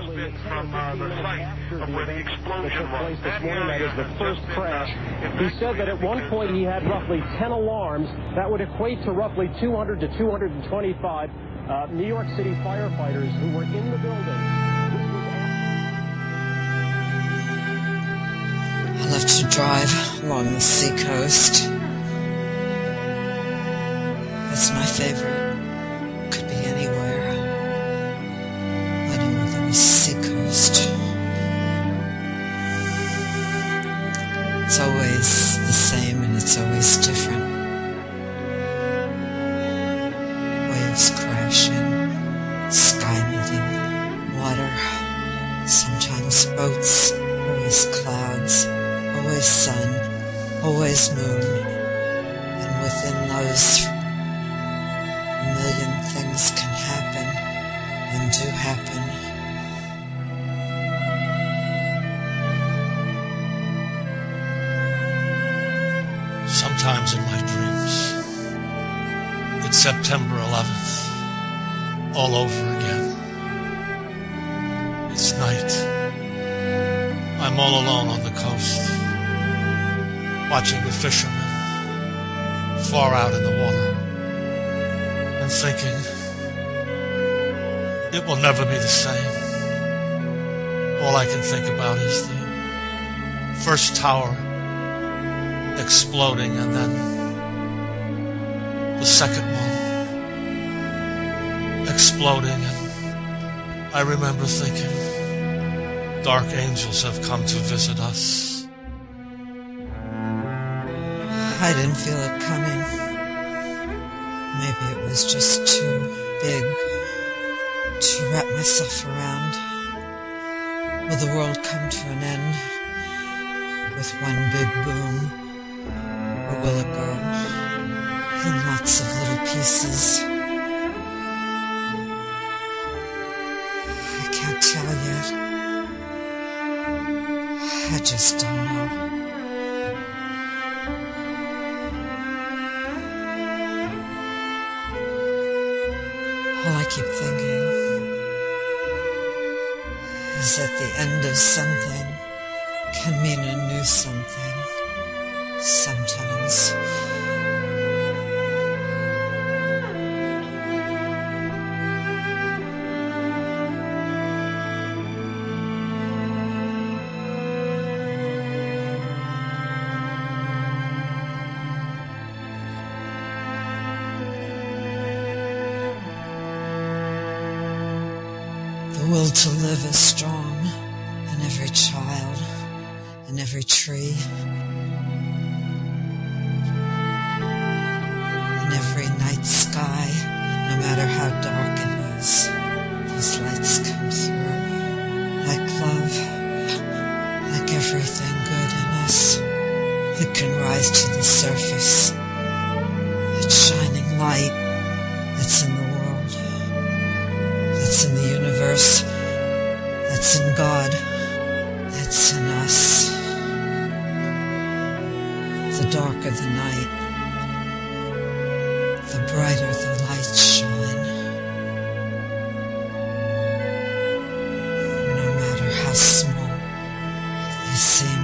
spin from the site of where the explosion was. This morning, that is the first crash. He said that at one point he had roughly 10 alarms. That would equate to roughly 200 to 225 New York City firefighters who were in the building. I love to drive along the seacoast. It's my favorite. Could be anywhere. Anywhere there is a seacoast. It's always the same and it's always different. Waves crashing, sky meeting, water, sometimes boats, always clouds, always sun, always moon, and within those a million things can happen and do happen. Sometimes in my dreams, it's September 11th, all over again. It's night. I'm all alone on the coast, watching the fishermen far out in the water, and thinking, it will never be the same. All I can think about is the first tower exploding, and then the second one exploding, and I remember thinking, dark angels have come to visit us. I didn't feel it coming. Maybe it was just too big to wrap myself around. Will the world come to an end with one big boom? Or will it go in lots of little pieces? I can't tell yet. I just don't know. All I keep thinking is that the end of something can mean a new something. Sometimes. The will to live is strong in every child, in every tree, every night sky, no matter how dark it is, those lights come through, like love, like everything good in us. It can rise to the surface. It's shining light that's in the world, that's in the universe, that's in God, that's in us. The darker the night, the brighter the lights shine. No matter how small they seem.